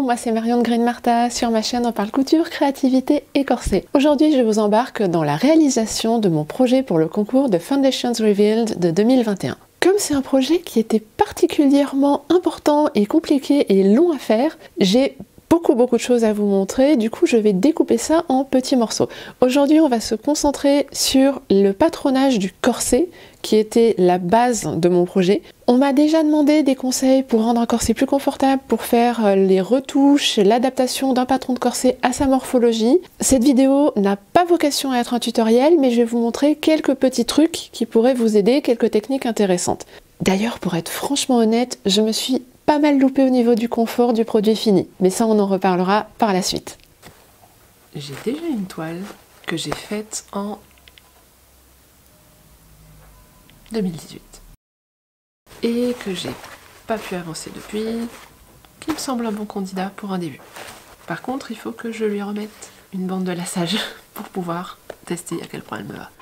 moi c'est Marion de Green Martha, sur ma chaîne on parle couture, créativité et corset. Aujourd'hui je vous embarque dans la réalisation de mon projet pour le concours de Foundations Revealed de 2021. Comme c'est un projet qui était particulièrement important et compliqué et long à faire, j'ai beaucoup de choses à vous montrer, du coup je vais découper ça en petits morceaux. Aujourd'hui on va se concentrer sur le patronage du corset qui était la base de mon projet. On m'a déjà demandé des conseils pour rendre un corset plus confortable, pour faire les retouches, l'adaptation d'un patron de corset à sa morphologie. Cette vidéo n'a pas vocation à être un tutoriel, mais je vais vous montrer quelques petits trucs qui pourraient vous aider, quelques techniques intéressantes. D'ailleurs, pour être franchement honnête, je me suis pas mal loupé au niveau du confort du produit fini, mais ça on en reparlera par la suite. J'ai déjà une toile que j'ai faite en 2018 et que j'ai pas pu avancer depuis, qui me semble un bon candidat pour un début. Par contre, il faut que je lui remette une bande de lassage pour pouvoir tester à quel point elle me va.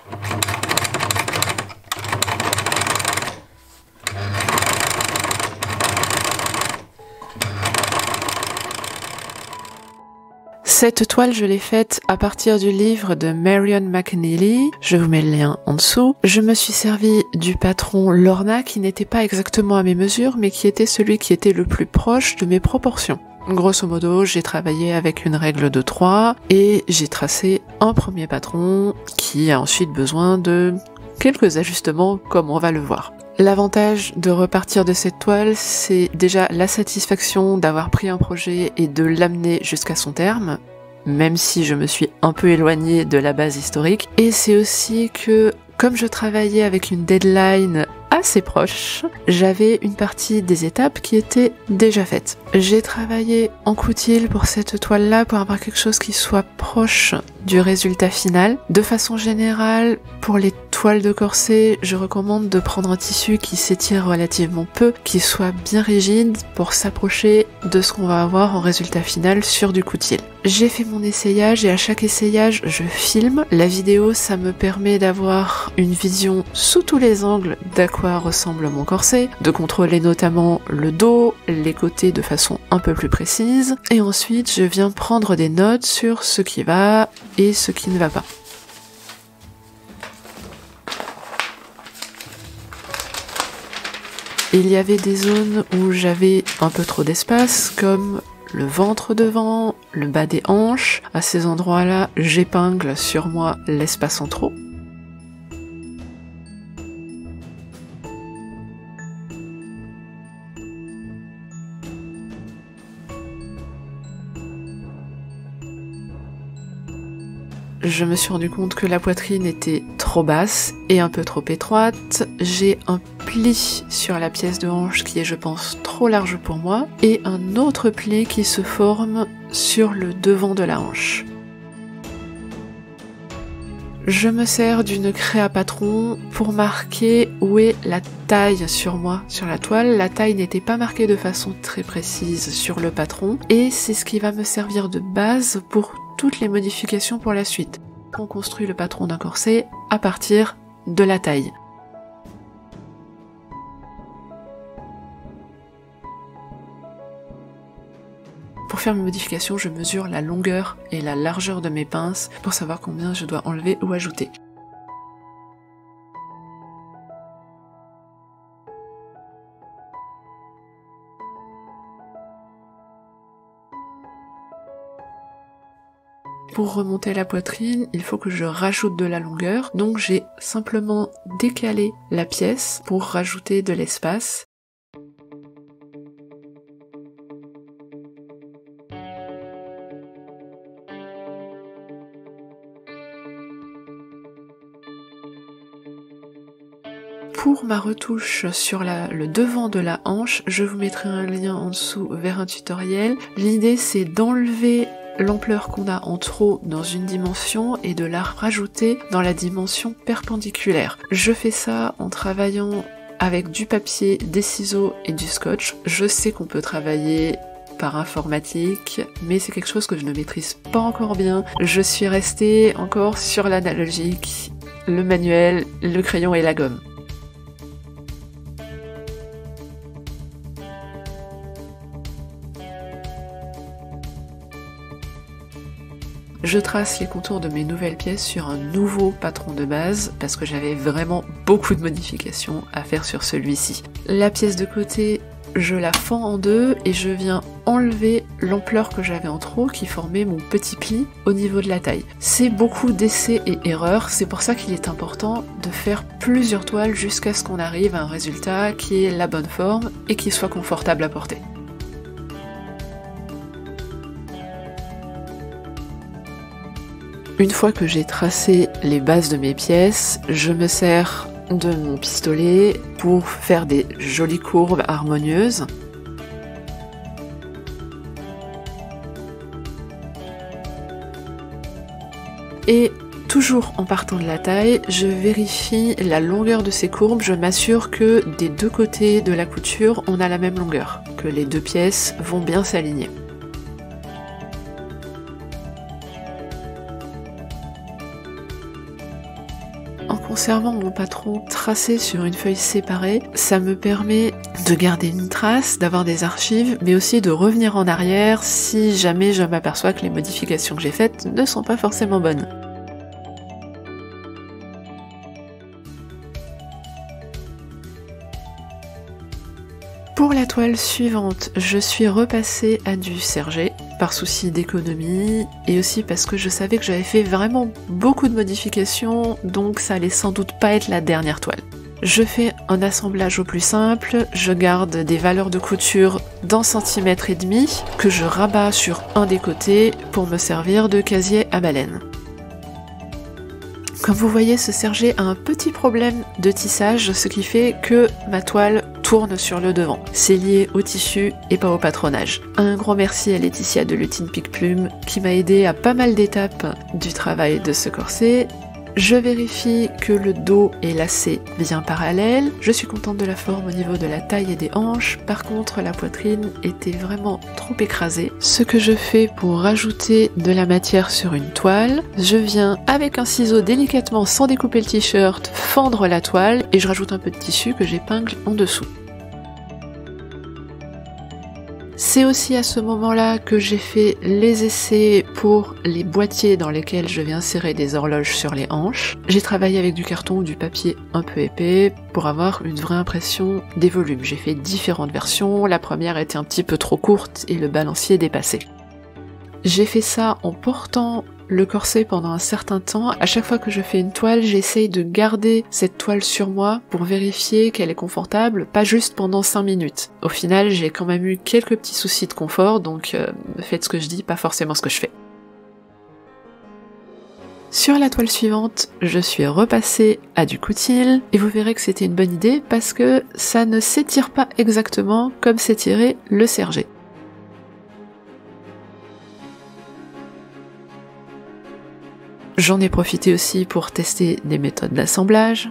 Cette toile, je l'ai faite à partir du livre de Marion McNeely. Je vous mets le lien en dessous. Je me suis servi du patron Lorna qui n'était pas exactement à mes mesures, mais qui était celui qui était le plus proche de mes proportions. Grosso modo, j'ai travaillé avec une règle de 3 et j'ai tracé un premier patron qui a ensuite besoin de quelques ajustements comme on va le voir. L'avantage de repartir de cette toile, c'est déjà la satisfaction d'avoir pris un projet et de l'amener jusqu'à son terme, même si je me suis un peu éloignée de la base historique. Et c'est aussi que, comme je travaillais avec une deadline assez proche, j'avais une partie des étapes qui étaient déjà faites. J'ai travaillé en coutil pour cette toile-là pour avoir quelque chose qui soit proche du résultat final. De façon générale, pour les toiles de corset, je recommande de prendre un tissu qui s'étire relativement peu, qui soit bien rigide pour s'approcher de ce qu'on va avoir en résultat final sur du coutil. J'ai fait mon essayage et à chaque essayage, je filme. La vidéo, ça me permet d'avoir une vision sous tous les angles d'à quoi ressemble mon corset, de contrôler notamment le dos, les côtés de façon un peu plus précise. Et ensuite, je viens prendre des notes sur ce qui va et ce qui ne va pas. Il y avait des zones où j'avais un peu trop d'espace, comme le ventre devant, le bas des hanches. À ces endroits-là, j'épingle sur moi l'espace en trop. Je me suis rendu compte que la poitrine était trop basse et un peu trop étroite. J'ai un pli sur la pièce de hanche qui est, je pense, trop large pour moi, et un autre pli qui se forme sur le devant de la hanche. Je me sers d'une craie à patron pour marquer où est la taille sur moi, sur la toile. La taille n'était pas marquée de façon très précise sur le patron, et c'est ce qui va me servir de base pour toutes les modifications pour la suite. On construit le patron d'un corset à partir de la taille. Pour faire mes modifications, je mesure la longueur et la largeur de mes pinces pour savoir combien je dois enlever ou ajouter. Pour remonter la poitrine, il faut que je rajoute de la longueur, donc j'ai simplement décalé la pièce pour rajouter de l'espace. Pour ma retouche sur le devant de la hanche, je vous mettrai un lien en dessous vers un tutoriel. L'idée c'est d'enlever l'ampleur qu'on a en trop dans une dimension et de la rajouter dans la dimension perpendiculaire. Je fais ça en travaillant avec du papier, des ciseaux et du scotch. Je sais qu'on peut travailler par informatique, mais c'est quelque chose que je ne maîtrise pas encore bien. Je suis restée encore sur l'analogique, le manuel, le crayon et la gomme. je trace les contours de mes nouvelles pièces sur un nouveau patron de base parce que j'avais vraiment beaucoup de modifications à faire sur celui-ci. La pièce de côté, je la fends en deux et je viens enlever l'ampleur que j'avais en trop qui formait mon petit pli au niveau de la taille. C'est beaucoup d'essais et erreurs, c'est pour ça qu'il est important de faire plusieurs toiles jusqu'à ce qu'on arrive à un résultat qui est la bonne forme et qui soit confortable à porter. Une fois que j'ai tracé les bases de mes pièces, je me sers de mon pistolet pour faire des jolies courbes harmonieuses. Et toujours en partant de la taille, je vérifie la longueur de ces courbes, je m'assure que des deux côtés de la couture, on a la même longueur, que les deux pièces vont bien s'aligner. En conservant mon patron tracé sur une feuille séparée, ça me permet de garder une trace, d'avoir des archives, mais aussi de revenir en arrière si jamais je m'aperçois que les modifications que j'ai faites ne sont pas forcément bonnes. Pour la toile suivante, je suis repassée à du serger, par souci d'économie, et aussi parce que je savais que j'avais fait vraiment beaucoup de modifications, donc ça allait sans doute pas être la dernière toile. Je fais un assemblage au plus simple, je garde des valeurs de couture d'1,5 cm que je rabats sur un des côtés pour me servir de casier à baleine. Comme vous voyez, ce serger a un petit problème de tissage, ce qui fait que ma toile tourne sur le devant. C'est lié au tissu et pas au patronage. Un grand merci à Laetitia de Lutine Pic Plume qui m'a aidé à pas mal d'étapes du travail de ce corset. Je vérifie que le dos est lacé bien parallèle. Je suis contente de la forme au niveau de la taille et des hanches. Par contre, la poitrine était vraiment trop écrasée. Ce que je fais pour rajouter de la matière sur une toile, je viens avec un ciseau délicatement, sans découper le t-shirt, fendre la toile et je rajoute un peu de tissu que j'épingle en dessous. C'est aussi à ce moment-là que j'ai fait les essais pour les boîtiers dans lesquels je vais insérer des horloges sur les hanches. J'ai travaillé avec du carton ou du papier un peu épais pour avoir une vraie impression des volumes. J'ai fait différentes versions, la première était un petit peu trop courte et le balancier dépassé. J'ai fait ça en portant le corset pendant un certain temps. À chaque fois que je fais une toile, j'essaye de garder cette toile sur moi pour vérifier qu'elle est confortable, pas juste pendant 5 minutes. Au final, j'ai quand même eu quelques petits soucis de confort, donc faites ce que je dis, pas forcément ce que je fais. Sur la toile suivante, je suis repassée à du coutil, et vous verrez que c'était une bonne idée parce que ça ne s'étire pas exactement comme s'étirait le serger. J'en ai profité aussi pour tester des méthodes d'assemblage.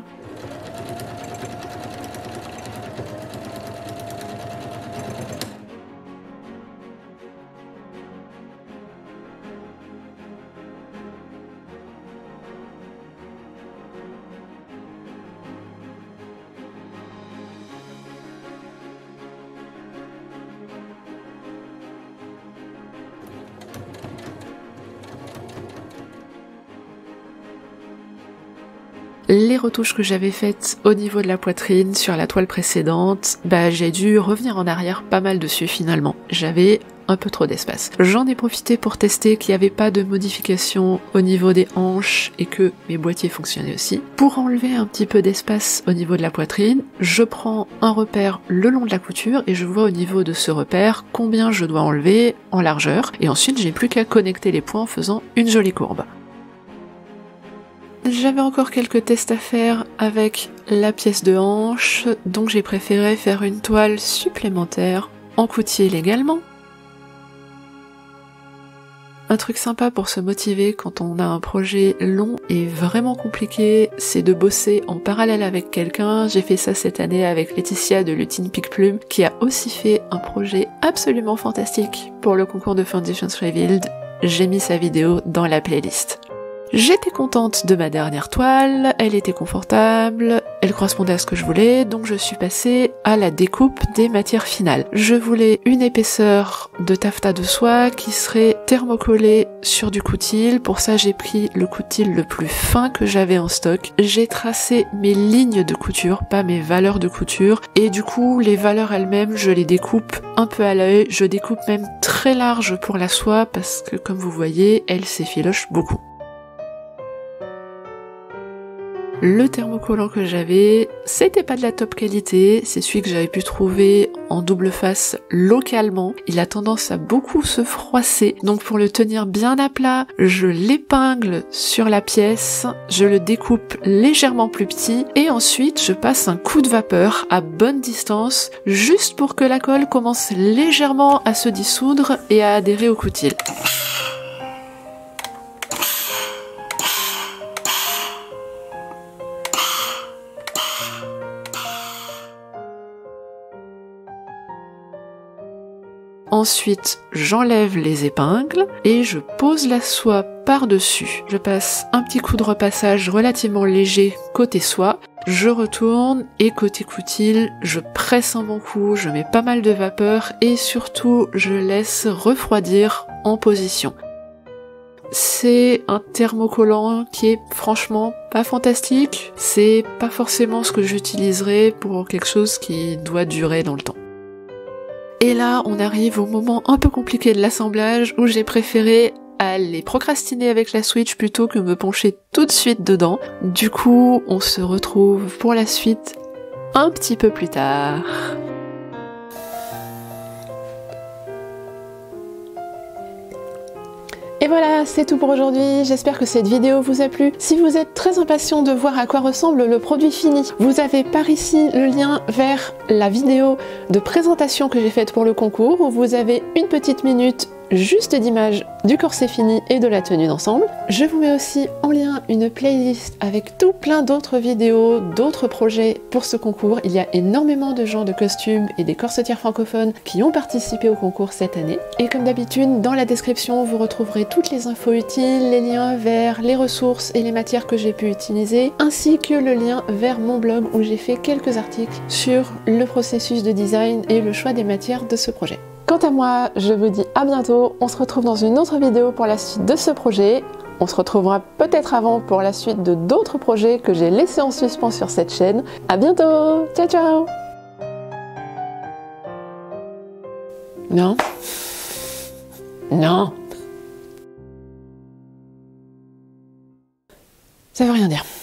Les retouches que j'avais faites au niveau de la poitrine sur la toile précédente, j'ai dû revenir en arrière pas mal dessus finalement. J'avais un peu trop d'espace. J'en ai profité pour tester qu'il n'y avait pas de modification au niveau des hanches et que mes boîtiers fonctionnaient aussi. Pour enlever un petit peu d'espace au niveau de la poitrine, je prends un repère le long de la couture et je vois au niveau de ce repère combien je dois enlever en largeur. Et ensuite, j'ai plus qu'à connecter les points en faisant une jolie courbe. J'avais encore quelques tests à faire avec la pièce de hanche, donc j'ai préféré faire une toile supplémentaire en coutil également. Un truc sympa pour se motiver quand on a un projet long et vraiment compliqué, c'est de bosser en parallèle avec quelqu'un. J'ai fait ça cette année avec Laetitia de Lutine Pic Plume, qui a aussi fait un projet absolument fantastique pour le concours de Foundations Revealed. J'ai mis sa vidéo dans la playlist. J'étais contente de ma dernière toile, elle était confortable, elle correspondait à ce que je voulais, donc je suis passée à la découpe des matières finales. Je voulais une épaisseur de taffetas de soie qui serait thermocollée sur du coutil. Pour ça, j'ai pris le coutil le plus fin que j'avais en stock. J'ai tracé mes lignes de couture, pas mes valeurs de couture, et du coup, les valeurs elles-mêmes, je les découpe un peu à l'œil. Je découpe même très large pour la soie parce que, comme vous voyez, elle s'effiloche beaucoup. Le thermocollant que j'avais, c'était pas de la top qualité, c'est celui que j'avais pu trouver en double face localement. Il a tendance à beaucoup se froisser, donc pour le tenir bien à plat, je l'épingle sur la pièce, je le découpe légèrement plus petit et ensuite je passe un coup de vapeur à bonne distance, juste pour que la colle commence légèrement à se dissoudre et à adhérer au coutil. Ensuite, j'enlève les épingles et je pose la soie par-dessus. Je passe un petit coup de repassage relativement léger côté soie. Je retourne et côté coutil, je presse un bon coup, je mets pas mal de vapeur et surtout, je laisse refroidir en position. C'est un thermocollant qui est franchement pas fantastique. C'est pas forcément ce que j'utiliserais pour quelque chose qui doit durer dans le temps. Et là, on arrive au moment un peu compliqué de l'assemblage où j'ai préféré aller procrastiner avec la Switch plutôt que me pencher tout de suite dedans. Du coup, on se retrouve pour la suite un petit peu plus tard. Et voilà, c'est tout pour aujourd'hui, j'espère que cette vidéo vous a plu. Si vous êtes très impatient de voir à quoi ressemble le produit fini, vous avez par ici le lien vers la vidéo de présentation que j'ai faite pour le concours, où vous avez une petite minute juste d'image du corset fini et de la tenue d'ensemble. Je vous mets aussi en lien une playlist avec tout plein d'autres vidéos, d'autres projets pour ce concours. Il y a énormément de gens de costumes et des corsetières francophones qui ont participé au concours cette année. Et comme d'habitude, dans la description, vous retrouverez toutes les infos utiles, les liens vers les ressources et les matières que j'ai pu utiliser, ainsi que le lien vers mon blog où j'ai fait quelques articles sur le processus de design et le choix des matières de ce projet. Quant à moi, je vous dis à bientôt, on se retrouve dans une autre vidéo pour la suite de ce projet. On se retrouvera peut-être avant pour la suite de d'autres projets que j'ai laissés en suspens sur cette chaîne. À bientôt, ciao ciao. Non. Non. Ça veut rien dire.